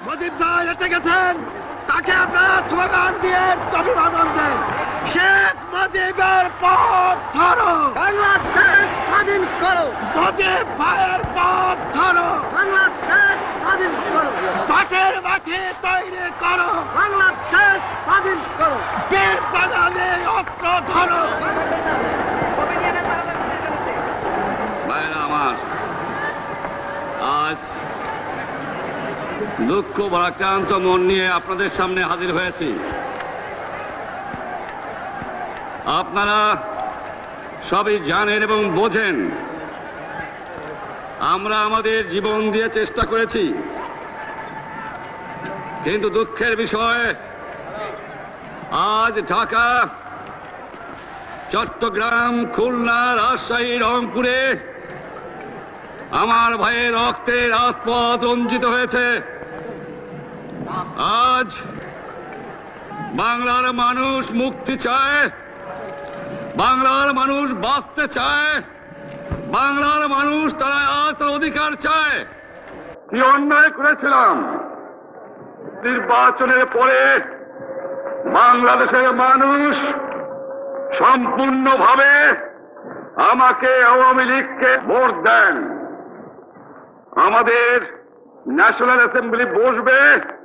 মুজিব ভাই এসে গেছেন, তাকে আপনারা স্লোগান দিয়ে অভিবাদন দেন। শেখ মুজিবের পথ ধরো, বাংলাদেশ স্বাধীন করো। মুজিব ভাইয়ের পথ ধরো, বাংলাদেশ স্বাধীন করো। পাশের মাঠে তৈরি করো, বাংলাদেশ স্বাধীন করো। বীর বাঙালি অস্ত্র ধরো। ভাইরা আমার, আজ দুঃখ ভারাক্রান্ত মন নিয়ে আপনাদের সামনে হাজির হয়েছি। আপনারা সবই জানেন এবং বোঝেন আমরা আমাদের জীবন দিয়ে চেষ্টা করেছি, কিন্তু দুঃখের বিষয় আজ ঢাকা, চট্টগ্রাম, খুলনা, রাজশাহী, রংপুরে আমার ভাইয়ের রক্তে রাজপথ রঞ্জিত হয়েছে। আজ বাংলার মানুষ মুক্তি চায়, বাংলার মানুষ বাঁচতে চায়, বাংলার মানুষ তারা আজ তার অধিকার চায়। কি অন্যায় করেছিলাম নির্বাচনের পরে বাংলাদেশের মানুষ সম্পূর্ণভাবে আমাকে আওয়ামী লীগকে ভোট দেন। আমাদের ন্যাশনাল অ্যাসেম্বলি বসবে,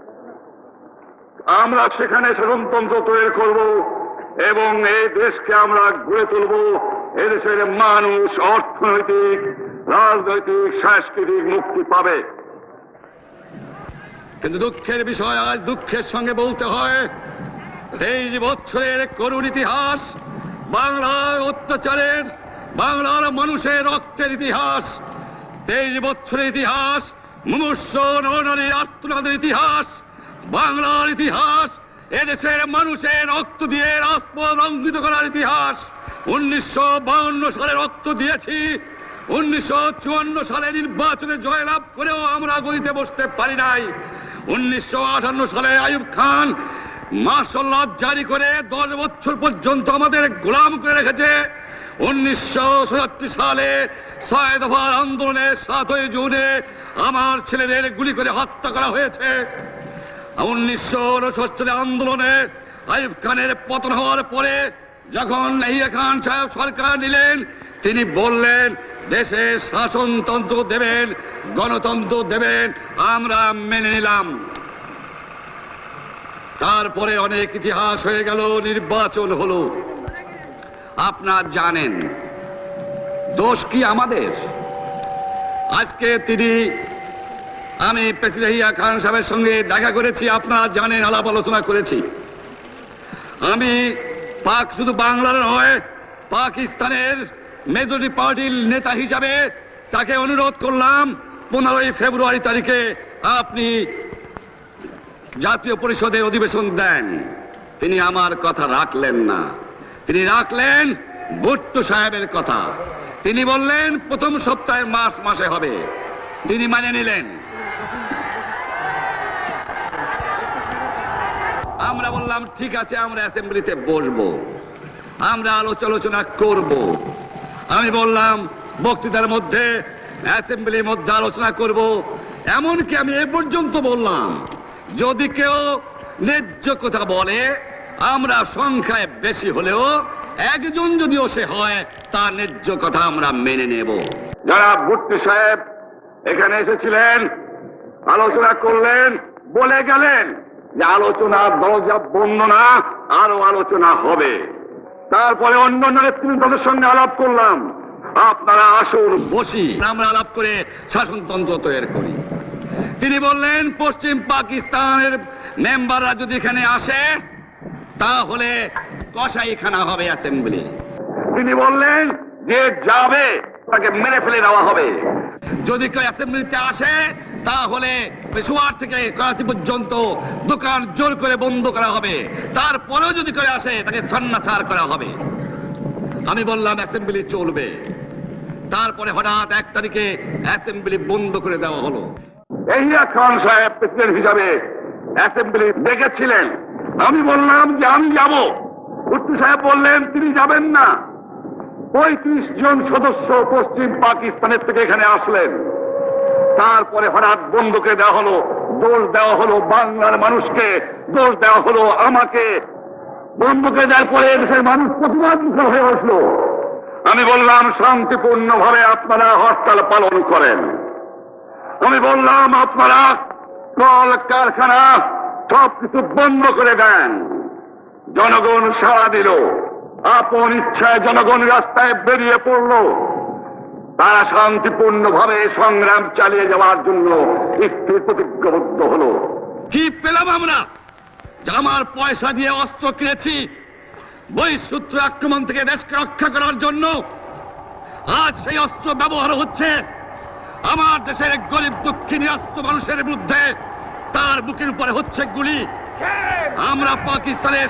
আমরা সেখানে শাসনতন্ত্র তৈরি করব এবং এই দেশকে আমরা গড়ে তুলব। এদেশের মানুষ অর্থনৈতিক, রাজনৈতিক, সাংস্কৃতিক মুক্তি পাবে। কিন্তু দুঃখের বিষয়, আজ দুঃখের সঙ্গে বলতে হয় 23 বছরের করুণ ইতিহাস, বাংলার অত্যাচারের, বাংলার মানুষের রক্তের ইতিহাস, 23 বছরের ইতিহাস, মুমূর্ষ নরনারীর আর্তনাদের ইতিহাস, বাংলার ইতিহাস, এদেশের মানুষের রক্ত দিয়ে রাজপথ রঞ্জিত করার ইতিহাস। 1952 সালে রক্ত দিয়েছি, 1954 সালে নির্বাচনে জয়লাভ করেও আমরা গদিতে বসতে পারি নাই। 1958 সালে আইয়ুব খান মার্শাল ল জারি করে 10 বছর পর্যন্ত আমাদের গোলাম করে রেখেছে। 1967 সালে 6 দফার আন্দোলনের 7ই জুনে আমার ছেলেদের গুলি করে হত্যা করা হয়েছে। 1969 সালে আন্দোলনে আইয়ুব খানের পতন হওয়ার পরে যখন ইয়াহিয়া খান সাহেব সরকার নিলেন, তিনি বললেন দেশে শাসনতন্ত্র দেবেন, গণতন্ত্র দেবেন, আমরা মেনে নিলাম। তারপরে অনেক ইতিহাস হয়ে গেল, নির্বাচন হলো। আপনারা জানেন দোষ কি আমাদের? আজকে আমি প্রেসিডেন্ট ইয়াহিয়া খান সাহেবের সঙ্গে দেখা করেছি, আপনারা জানেন, আলাপ আলোচনা করেছি। আমি শুধু বাংলার নয়, পাকিস্তানের মেজরিটি পার্টির নেতা হিসাবে তাকে অনুরোধ করলাম 15 ফেব্রুয়ারি তারিখে আপনি জাতীয় পরিষদের অধিবেশন দেন। তিনি আমার কথা রাখলেন না, তিনি রাখলেন ভুট্টো সাহেবের কথা। তিনি বললেন প্রথম সপ্তাহে মাসে হবে, তিনি মানে নিলেন। আমরা বললাম ঠিক আছে, আমরা অ্যাসেম্বলিতে বসবো, আমরা আলোচনা করব। আমি বললাম বক্তৃতার মধ্যে, অ্যাসেম্বলির মধ্যে আলোচনা করব। এমনকি আমি এ পর্যন্ত বললাম যদি কেউ ন্যায্য কথা বলে, আমরা সংখ্যায় বেশি হলেও একজন যদিও সে হয়, তার ন্যায্য কথা আমরা মেনে নেব। যারা ভুট্টো সাহেব এখানে এসেছিলেন, আলোচনা করলেন, বলে গেলেন যে আলোচনার দরজা বন্ধ না, আরো আলোচনা হবে। তারপরে অন্য নেতৃত্বের সঙ্গে আলাপ করলাম, আপনারা আসুন বসি, আমরা আলাপ করে শাসনতন্ত্র তৈরি করি। তিনি বললেন পশ্চিম পাকিস্তানের মেম্বাররা যদি এখানে আসে তাহলে কসাইখানা হবে অ্যাসেম্বলি। তিনি বললেন যে যাবে তাকে মেরে ফেলে দেওয়া হবে। যদি কেউ অ্যাসেম্বলিতে আসে তাহলে পেশোয়ার থেকে করাচি পর্যন্ত দোকান জোর করে বন্ধ করা হবে, তারপরেও যদি কেউ আসে তাকে সন্ন্যাসার করা হবে। আমি বললাম অ্যাসেম্বলি চলবে। তারপরে হঠাৎ 1 তারিখে অ্যাসেম্বলি বন্ধ করে দেওয়া হলো। ইয়াহিয়া খান সাহেব প্রেসিডেন্ট হিসাবে অ্যাসেম্বলি ডেকেছিলেন, আমি বললাম যে আমি যাব। ভুট্টো সাহেব বললেন তিনি যাবেন না। 35 জন সদস্য পশ্চিম পাকিস্তানের থেকে এখানে আসলেন। তারপরে হঠাৎ বন্ধ করে দেওয়া হলো, দোষ দেওয়া হলো বাংলার মানুষকে, দোষ দেওয়া হলো আমাকে। বন্ধুকে দেওয়ার পরে দেশের মানুষ প্রতিবাদ মুখর হয়ে আসলো। আমি বললাম শান্তিপূর্ণভাবে আপনারা হরতাল পালন করেন। আমি বললাম আপনারা কল কারখানা সবকিছু বন্ধ করে দেন। জনগণ সাড়া দিল, আপন ইচ্ছায় জনগণ রাস্তায় বেরিয়ে পড়ল। তারা শান্তিপূর্ণভাবে সংগ্রাম চালিয়ে যাওয়ার জন্য স্থির প্রতিজ্ঞাবদ্ধ হলো। কি পেলাম আমরা? আমার পয়সা দিয়ে অস্ত্র কিনেছি বহিঃশত্রু আক্রমণ থেকে দেশকে রক্ষা করার জন্য। আজ সেই অস্ত্র ব্যবহার হচ্ছে আমার দেশের গরিব দুঃখী নিরস্ত মানুষের বিরুদ্ধে। তার বুকের উপরে হচ্ছে গুলি। আমরা পাকিস্তানের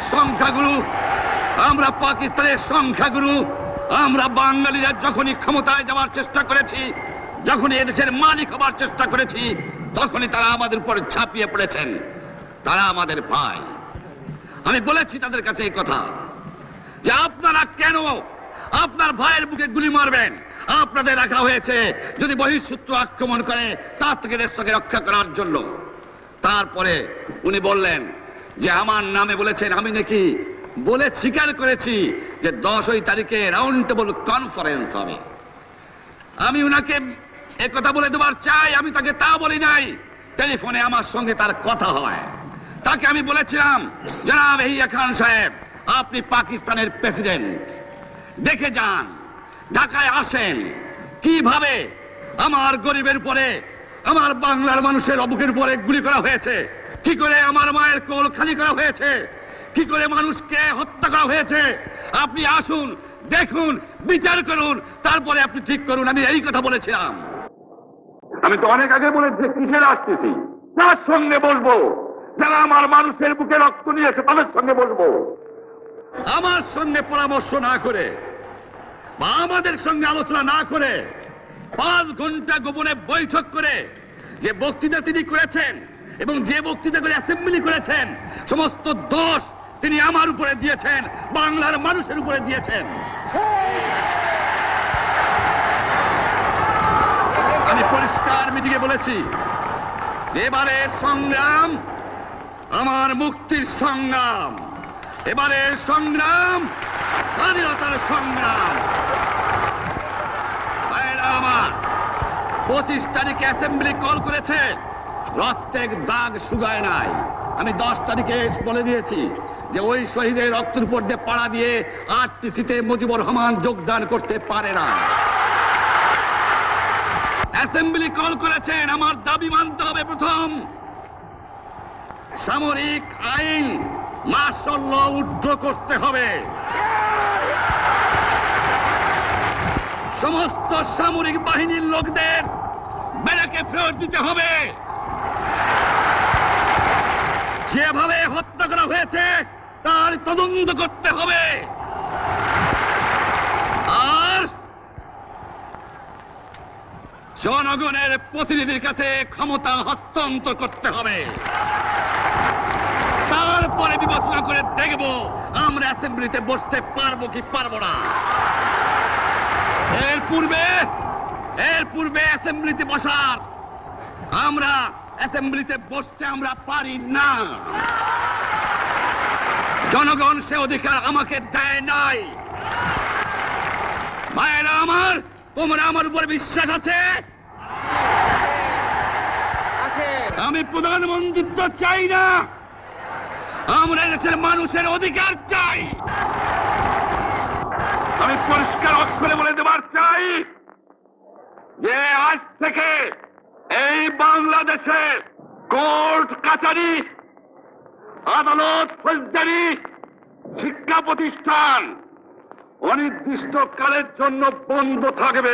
সংখ্যাগুরু, আমরা বাঙালিরা যখনই ক্ষমতায় যাওয়ার চেষ্টা করেছি, যখনই এদেশের মালিক হবার চেষ্টা করেছি, তখনই তারা আমাদের উপরে ঝাঁপিয়ে পড়েছেন। তারা আমাদের ভাই। আমি বলেছি তাদের কাছে এই কথা যে আপনারা কেন আপনার ভাইয়ের বুকে গুলি মারবেন? আপনাদের রাখা হয়েছে যদি বহিঃশত্রু আক্রমণ করে তার থেকে দেশকে রক্ষা করার জন্য। তারপরে উনি বললেন যে আমার নামে বলেছেন, আমি নাকি বলে স্বীকার করেছি যে 10 তারিখে রাউন্ড টেবল কনফারেন্স হবে। আমি উনাকে একথা বলে দেবার চাই, আমি তাকে তা বলি নাই। টেলিফোনে আমার সঙ্গে তার কথা হয়। তাকে আমি বলেছিলাম, জনাব ইয়াহিয়া খান সাহেব, আপনি পাকিস্তানের প্রেসিডেন্ট, দেখে যান, ঢাকায় আসেন কিভাবে আমার গরিবের উপরে, আমার বাংলার মানুষের বুকের উপরে গুলি করা হয়েছে, কি করে আমার মায়ের কোল খালি করা হয়েছে, কি করে মানুষকে হত্যা করা হয়েছে। আপনি আসুন, দেখুন, বিচার করুন, তারপরে আপনি ঠিক করুন। আমি এই কথা বলেছিলাম। আমি তো অনেক আগে বলেছি কিসের আসতেছি, তার সঙ্গে বসবো, যারা আমার মানুষের বুকে রক্ত নিয়েছে তাদের সঙ্গে বসবো। আমার সঙ্গে পরামর্শ না করে বা আমাদের সঙ্গে আলোচনা না করে 5 ঘন্টা গোপনে বৈঠক করে যে বক্তৃতা তিনি করেছেন এবং যে বক্তৃতা করে অ্যাসেম্বলি করেছেন, সমস্ত দোষ তিনি আমার উপরে দিয়েছেন, বাংলার মানুষের উপরে দিয়েছেন। আমি পরিষ্কার মিটিংয়ে বলেছি যে এবারের সংগ্রাম আমার মুক্তির সংগ্রাম, এবারের সংগ্রাম স্বাধীনতার সংগ্রাম। আমার 25 তারিখে অ্যাসেম্বলি কল করেছে, রক্তের দাগ শুকায় নাই। আমি 10 তারিখে বলে দিয়েছি যে ওই শহীদের রক্তের উপর দিয়ে পাড়া দিয়ে আরটিসিতে মুজিবুর রহমান যোগদান করতে পারে না। অ্যাসেম্বলি কল করেছেন, আমার দাবি মানতে হবে। প্রথম, সামরিক আইন মার্শাল ল উইথড্র করতে হবে। সমস্ত সামরিক বাহিনীর লোকদের ব্যারাকে ফেরত দিতে হবে। যেভাবে হত্যা করা হয়েছে তার তদন্ত করতে হবে। আর জনগণের প্রতিনিধির কাছে ক্ষমতা হস্তান্তর করতে হবে। তারপরে বিবেচনা করে দেখব আমরা অ্যাসেম্বলিতে বসতে পারবো কি পারবো না। এর পূর্বে অ্যাসেম্বলিতে বসার, আমরা অ্যাসেম্বলিতে বসতে আমরা পারি না। জনগণ সে অধিকার আমাকে দেয় নাই। ভাইয়েরা আমার, তোমরা আমার উপর বিশ্বাস আছে? আমি প্রধানমন্ত্রিত্ব চাই না, আমরা দেশের মানুষের অধিকার চাই। আমি পরিষ্কার অক্ষরে বলে দেবার চাই যে আজ থেকে এই বাংলাদেশে কোর্ট কাছারি, আদালত, ফৌজদারি, শিক্ষা প্রতিষ্ঠান অনির্দিষ্ট কালের জন্য বন্ধ থাকবে।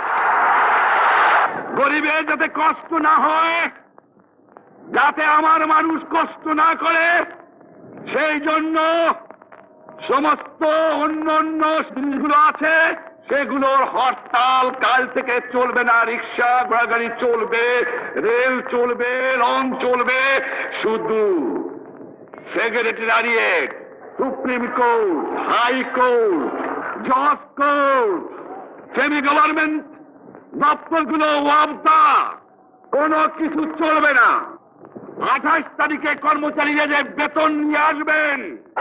গরিবের যাতে কষ্ট না হয়, যাতে আমার মানুষ কষ্ট না করে, সেই জন্য সমস্ত অন্যান্য জিনিসগুলো আছে সেগুলোর হরতাল কাল থেকে চলবে না। রিক্সা ঘোড়াগাড়ি চলবে, রেল চলবে, লঞ্চ চলবে। শুধু secretariat, supreme court, high court, জজ কোর্ট, সেমি গভর্নমেন্ট দপ্তরগুলো ওয়াবদা, কোনো কিছু চলবে না। 28 তারিখে কর্মচারীরা যে বেতন নিয়ে আসবেন,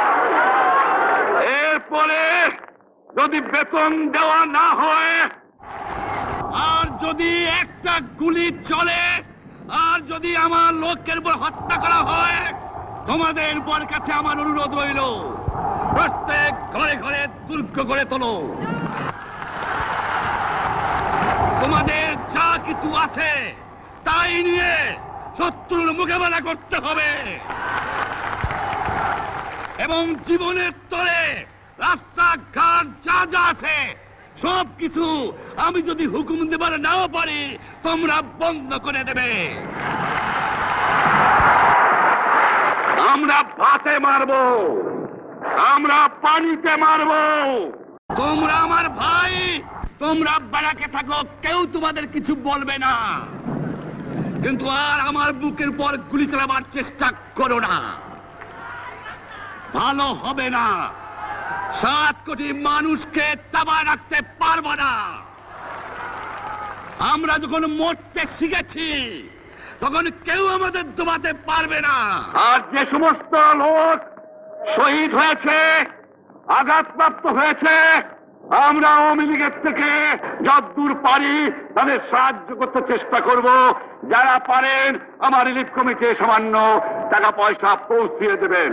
এরপরে যদি বেতন দেওয়া না হয়, আর যদি একটা গুলি চলে, আর যদি আমার লোকের উপর হত্যা করা হয়, তোমাদের উপর কাছে আমার অনুরোধ রইল, প্রত্যেক ঘরে ঘরে দুর্গ গড়ে তোলো। তোমাদের যা কিছু আছে তাই নিয়ে শত্রুর মোকাবেলা করতে হবে, এবং জীবনের তরে রাস্তাঘাট যা যা আছে সব কিছু আমি যদি হুকুম দেবার নাও পারি, তোমরা বন্ধ করে দেবে। আমরা ভাতে মারবো, আমরা পানিতে মারবো। তোমরা আমার ভাই, তোমরা বাড়াকে থাকো, কেউ তোমাদের কিছু বলবে না, কিন্তু আর আমার বুকের উপর গুলি চালাবার চেষ্টা করো না, ভালো হবে না। 7 কোটি মানুষকে তাবা রাখতে পারবো না। আমরা যখন মরতে শিখেছি তখন কেউ আমাদের দবাতে পারবে না। আর যে সমস্ত লোক শহীদ হয়েছে, আঘাতপ্রাপ্ত হয়েছে, আমরা আওয়ামী লীগের থেকে যতদূর পারি তাদের সাহায্য করতে চেষ্টা করব। যারা পারেন আমার রিলিফ কমিটি সামান্য টাকা পয়সা পৌঁছিয়ে দেবেন।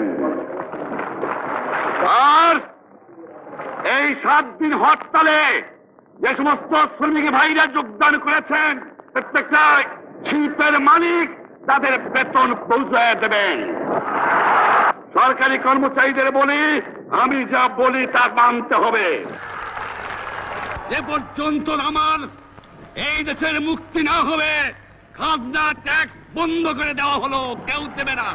আর এই 7 দিন হরতালে যে সমস্ত শ্রমিক ভাইরা যোগদান করেছেন, প্রত্যেকটা শিল্পের মালিক তাদের বেতন পৌঁছায় দেবেন। সরকারি কর্মচারীদের বলি, আমি যা বলি তা মানতে হবে। যে পর্যন্ত আমার এই দেশের মুক্তি না হবে, খাজনা ট্যাক্স বন্ধ করে দেওয়া হলো, কেউ দেবে না।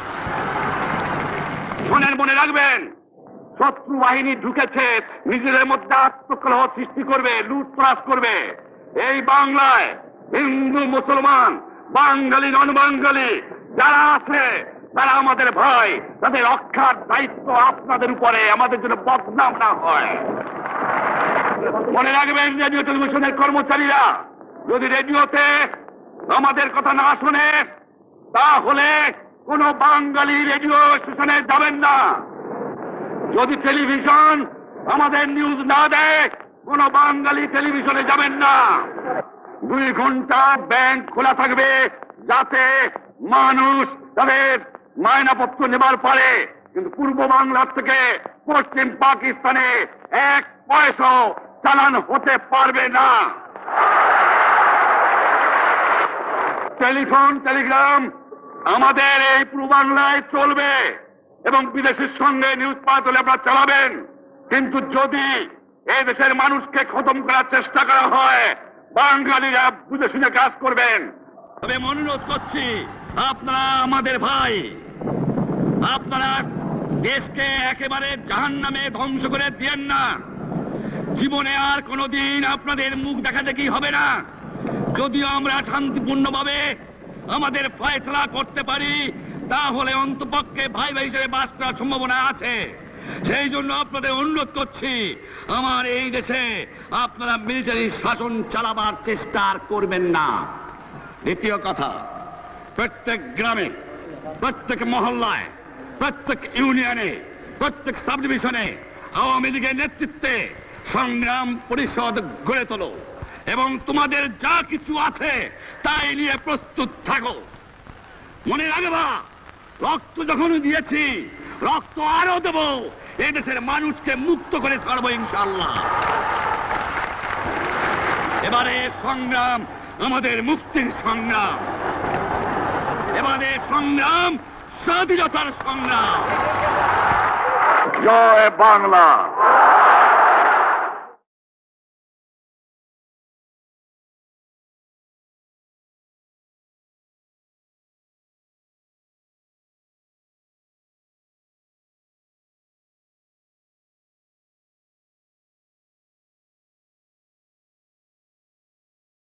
মনে রাখবেন, শত্রু বাহিনী ঢুকেছে, নিজেদের মধ্যে আত্মকলহ সৃষ্টি করবে, লুটতরাজ করবে। এই বাংলায় হিন্দু মুসলমান, বাঙালি নন বাঙালি যারা আছে তারা আমাদের ভাই, তাদের রক্ষার দায়িত্ব আপনাদের উপরে, আমাদের জন্য বদনাম না হয়। মনে রাখবেন, রেডিও টেলিভিশনের কর্মচারীরা যদি রেডিওতে আমাদের কথা না শোনে, তাহলে কোন বাঙালি রেডিও স্টেশনে যাবেন না। যদি টেলিভিশন আমাদের নিউজ না দেয়, কোন বাঙালি টেলিভিশনে যাবেন না। 2 ঘন্টা ব্যাংক খোলা থাকবে, যাতে মানুষ তাদের মায়নাপত্র নেবার পারে, কিন্তু পূর্ব বাংলার থেকে পশ্চিম পাকিস্তানে 1 পয়সা চালান হতে পারবে না। টেলিফোন টেলিগ্রাম আমাদের এই পূর্ব বাংলায় চলবে, এবং বিদেশের সঙ্গে নিউজ পাঠ হলে আপনারা চালাবেন, কিন্তু যদি এই দেশের মানুষকে খতম করার চেষ্টা করা হয়, বাঙালিরা বুঝে শুনে কাজ করবেন। তবে অনুরোধ করছি, আপনারা আমাদের ভাই, আপনারা দেশকে একেবারে জাহান্নামে ধ্বংস করে দিয়েন না। জীবনে আর কোনোদিন আপনাদের মুখ দেখা দেখি হবে না। যদিও আমরা শান্তিপূর্ণভাবে আমাদের ফয়সলা করতে পারি, তাহলে অন্তপক্ষে ভাই ভাই হিসেবে বাস করার সম্ভাবনা আছে। সেই জন্য আপনাদের অনুরোধ করছি, আমার এই দেশে আপনারা মিলিটারি শাসন চালাবার চেষ্টা করবেন না। দ্বিতীয় কথা, প্রত্যেক গ্রামে, প্রত্যেক মহল্লায়, প্রত্যেক ইউনিয়নে, প্রত্যেক সাব ডিভিশনে আওয়ামী লীগের নেতৃত্বে সংগ্রাম পরিষদ গড়ে তোলো, এবং তোমাদের যা কিছু আছে তাই নিয়ে প্রস্তুত থাকো। মনে রাখবা, রক্ত যখন দিয়েছি, রক্ত আরো দেব, এই দেশের মানুষকে মুক্ত করে ছাড়বো ইনশাআল্লাহ। এবারে সংগ্রাম আমাদের মুক্তির সংগ্রাম, এবারে সংগ্রাম স্বাধীনতার সংগ্রাম। জয় বাংলা।